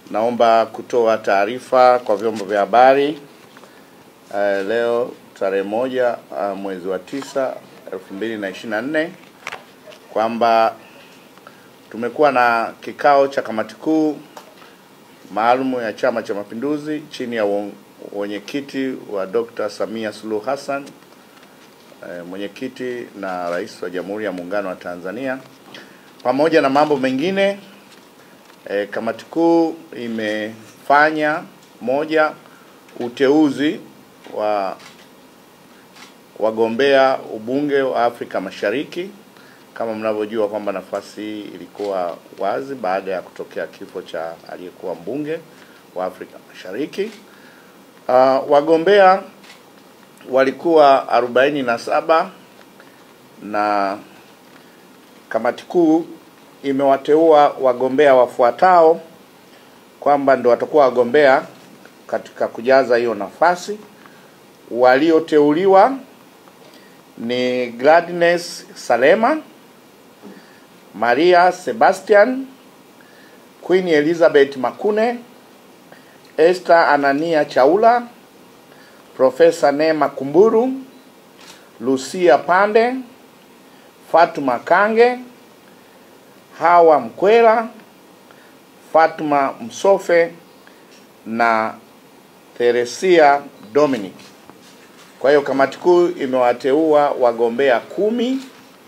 Naomba kutoa taarifa kwa vyombo vya habari leo tarehe 1 mwezi wa 9 2024 kwamba tumekuwa na kikao cha kamati kuu maalum ya Chama cha Mapinduzi chini ya mwenyekiti wa Dr. Samia Suluhu Hassan, mwenyekiti na Rais wa Jamhuri ya Muungano wa Tanzania. Pamoja na mambo mengine, kamati kuu imefanya moja, uteuzi wa wagombea ubunge wa Afrika Mashariki. Kama mnavyojua kwamba nafasi hii ilikuwa wazi baada ya kutokea kifo cha aliyekuwa mbunge wa Afrika Mashariki. Wagombea walikuwa 47 na kamati kuu imewateua wagombea wafuatao kwamba ndio watakuwa wagombea katika kujaza hiyo nafasi. Walioteuliwa ni Gladness Salema, Maria Sebastian, Queen Elizabeth Makune, Esther Anania Chaula, Profesa Neema Kumburu, Lucia Pande, Fatuma Kange, Hawa Mkwela, Fatuma Msofe na Theresia Dominic. Kwa hiyo kamati kuu imewateua wagombea 10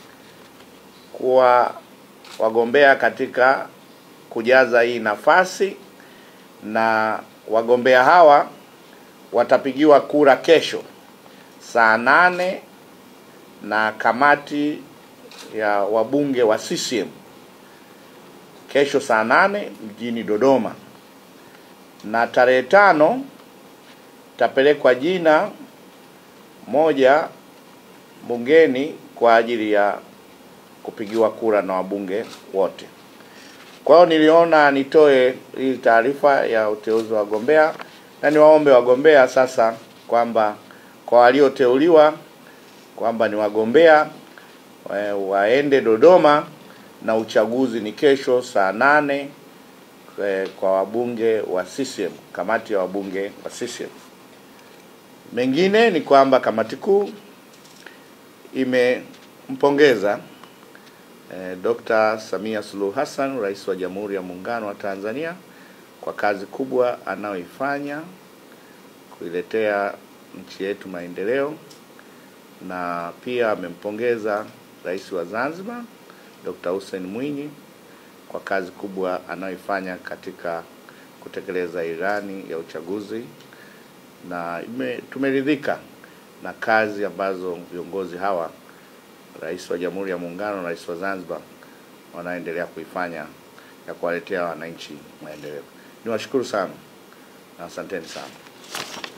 kuwa wagombea katika kujaza hii nafasi, na wagombea hawa watapigiwa kura kesho saa 8 na kamati ya wabunge wa CCM kesho saa 8 mjini Dodoma, na tarehe 5 tapelekwa jina moja bungeni kwa ajili ya kupigiwa kura na wabunge wote. Kwa hiyo niliona nitoe hii taarifa ya uteuzi wa wagombea, na niwaombe wagombea sasa kwamba kwa walioteuliwa kwamba ni wagombea waende Dodoma, na uchaguzi ni kesho saa 8 kwa wabunge wa CCM, kamati ya wabunge wa CCM. Mengine ni kwamba kamati kuu imempongeza Dr. Samia Suluhu Hassan, Rais wa Jamhuri ya Muungano wa Tanzania, kwa kazi kubwa anayoifanya kuiletea nchi yetu maendeleo, na pia amempongeza Rais wa Zanzibar Dr. Hussein Mwinyi kwa kazi kubwa anayoifanya katika kutekeleza ilani ya uchaguzi, na tumeridhika na kazi ambazo viongozi hawa, Rais wa Jamhuri ya Muungano na Rais wa Zanzibar, wanaendelea kuifanya ya kuwaletea wananchi maendeleo. Niwashukuru sana na asanteni sana.